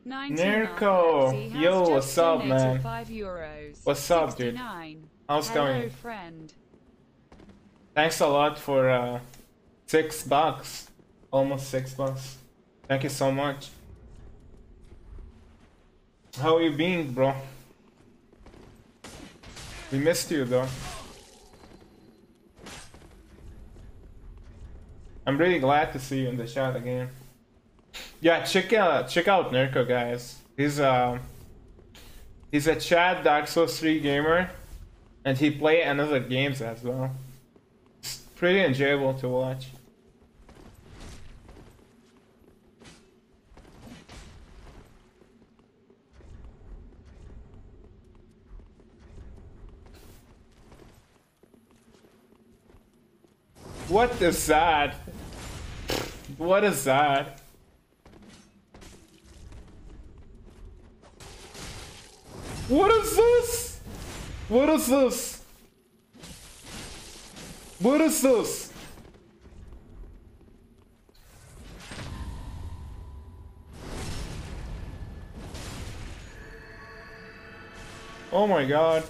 Nirko, yo, what's up, man? What's up, dude? How's it going? Friend. Thanks a lot for $6, almost $6. Thank you so much. How you been, bro? We missed you, though. I'm really glad to see you in the chat again. Yeah, check out Nirko, guys. He's a Chad Dark Souls 3 gamer, and he play another games as well. It's pretty enjoyable to watch. What is that? What is that? What is this? What is this? What is this? Oh my god.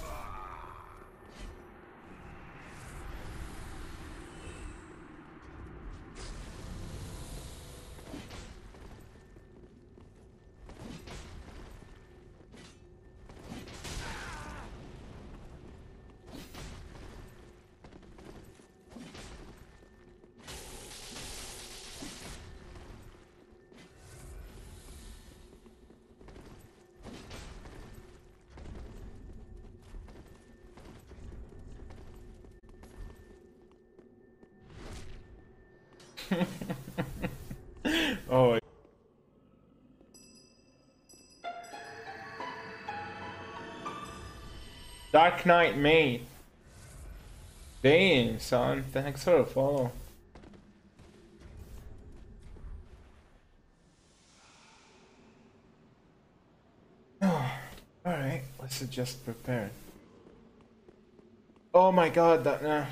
Oh. Dark Knight May. Dang, son. Thanks for the follow. Alright, let's just prepare. Oh my god, that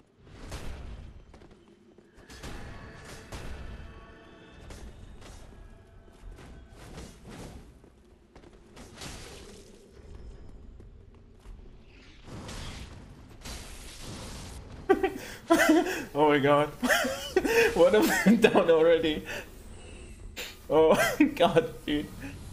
Oh my god. What have I done already? Oh god, dude.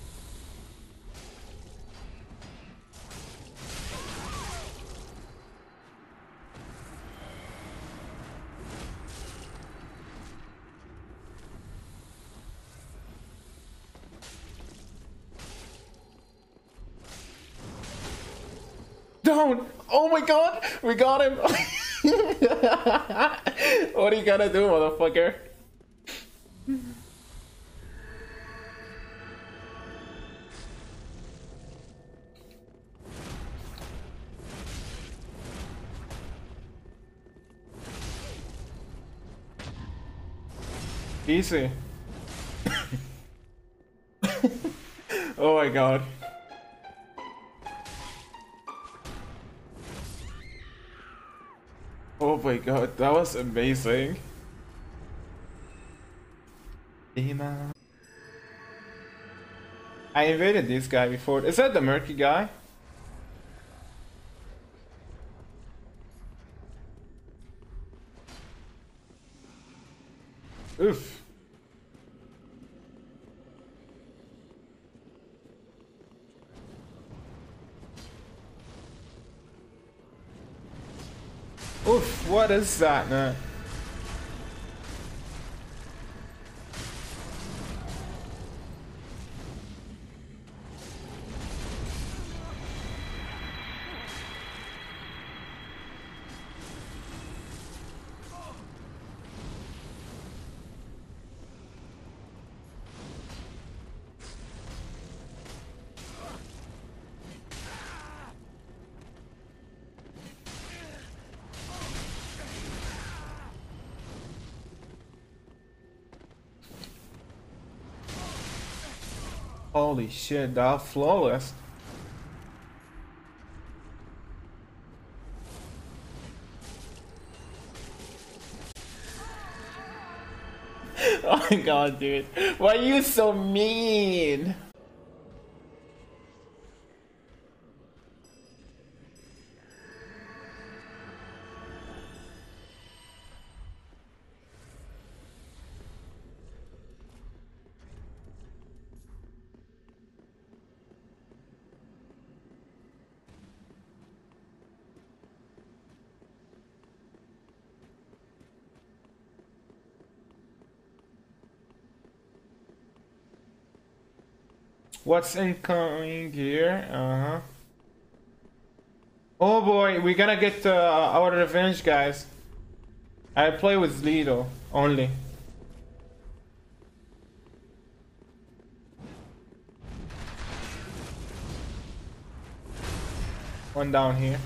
Don't! Oh my god! We got him! What are you gonna do, motherfucker? Easy. Oh my god. Oh my god, that was amazing. Demon. I invaded this guy before. Is that the murky guy? Oof. Oof, what is that, man? Holy shit, that flawless. Oh my god, dude. Why are you so mean? What's incoming here? Uh-huh. Oh boy, we're gonna get our revenge, guys. I play with Lido only. One down here.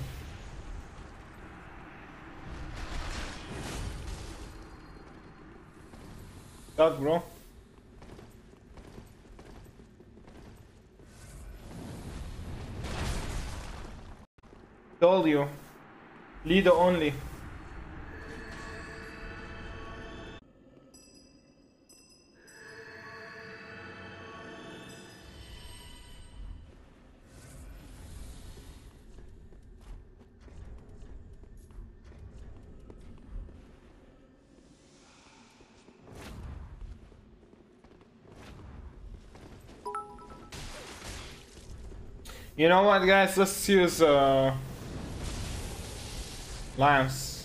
Dog, bro. Told you. Lido only. You know what, guys? Let's use Lance.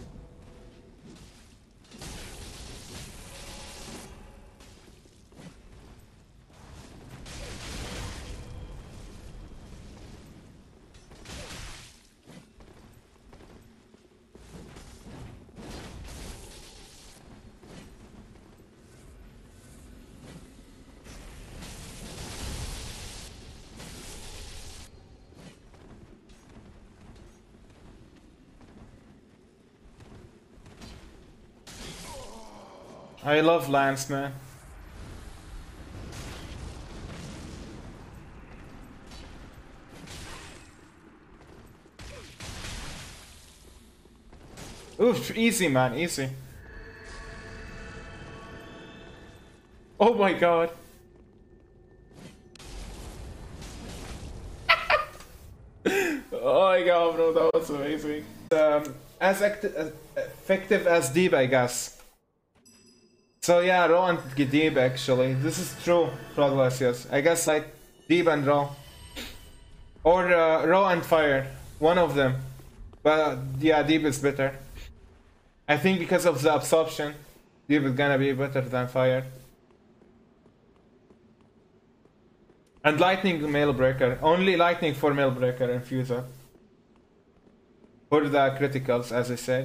I love Lance, man. Oof, easy, man, easy. Oh my god. Oh my god, bro, that was amazing. As effective as Deep, I guess. So yeah, Raw and Deep actually. This is true, Progress, yes. I guess like Deep and Raw. Or Raw and Fire. One of them. But yeah, Deep is better. I think because of the absorption, Deep is gonna be better than Fire. And Lightning Mail Breaker. Only Lightning for Mail Breaker and Fuser. For the criticals, as I said.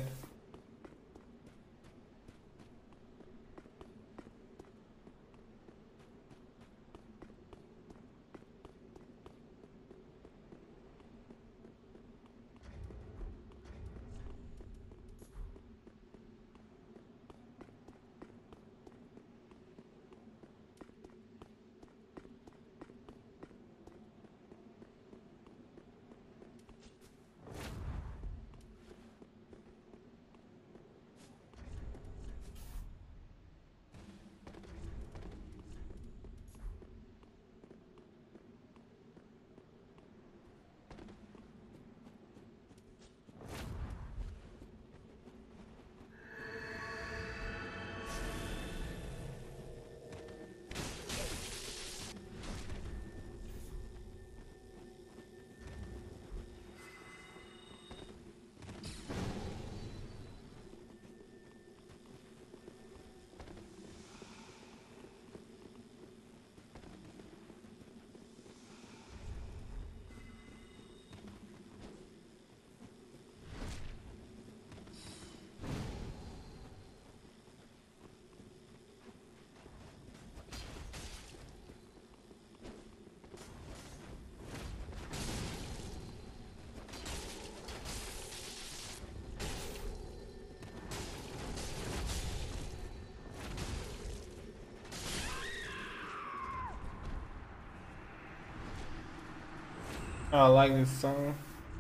Oh, I like this song.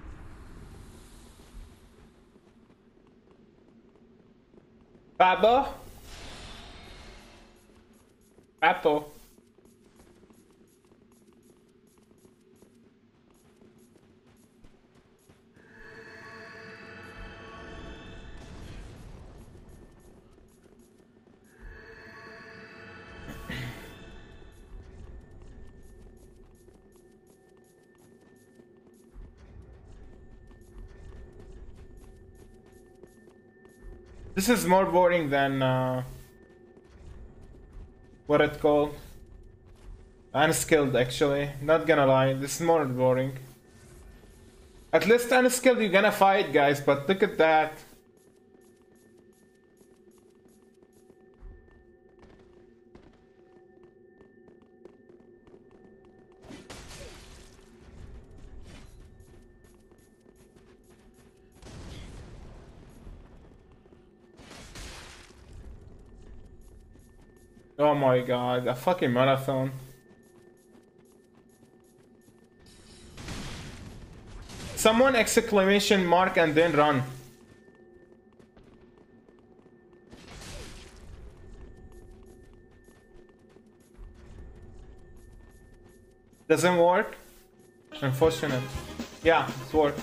Babo? Apple. This is more boring than what it called. Unskilled, actually. Not gonna lie, this is more boring. At least unskilled, you're gonna fight, guys, but look at that. Oh my god, a fucking marathon. Someone exclamation mark and then run. Doesn't work? Unfortunate. Yeah, it worked.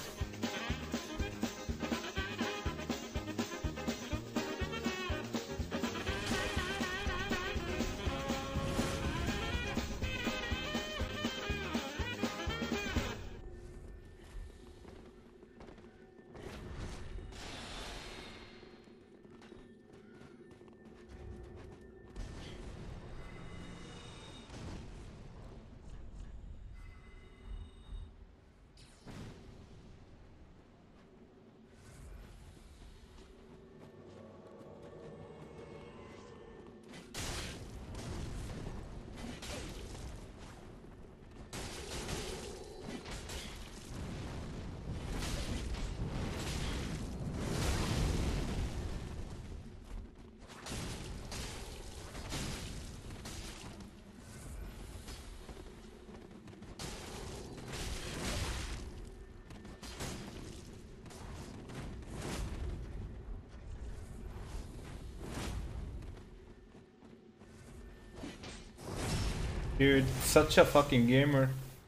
Dude, such a fucking gamer.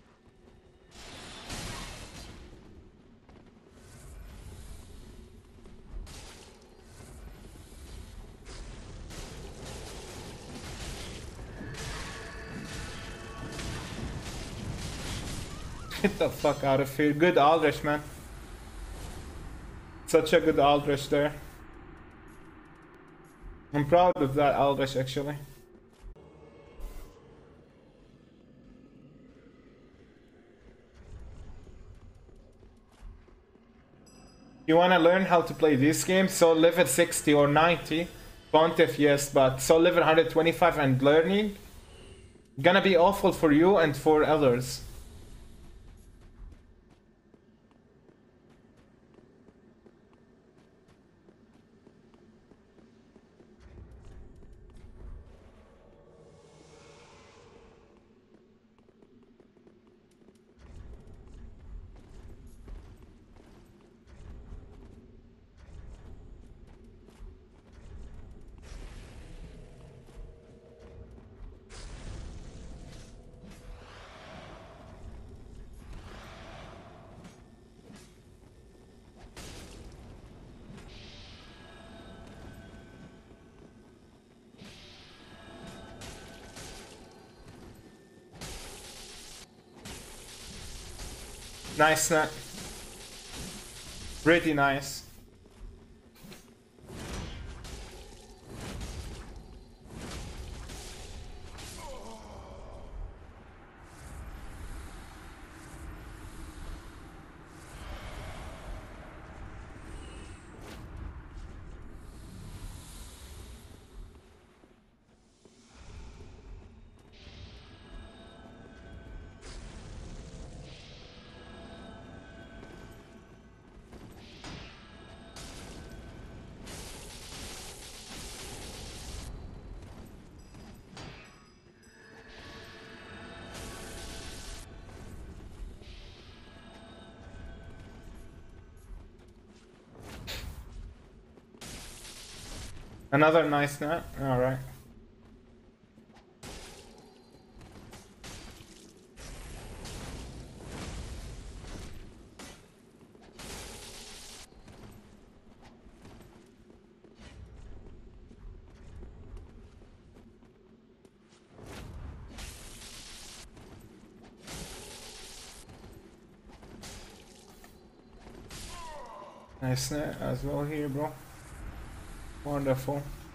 Get the fuck out of here. Good Aldrich, man. Such a good Aldrich there. I'm proud of that Aldrich, actually. You wanna learn how to play this game? So level 60 or 90. Pontiff, yes, but so level 125 and learning gonna be awful for you and for others. Nice snap. Pretty nice. Another nice net. Alright. Nice net as well here, bro. Wonderful.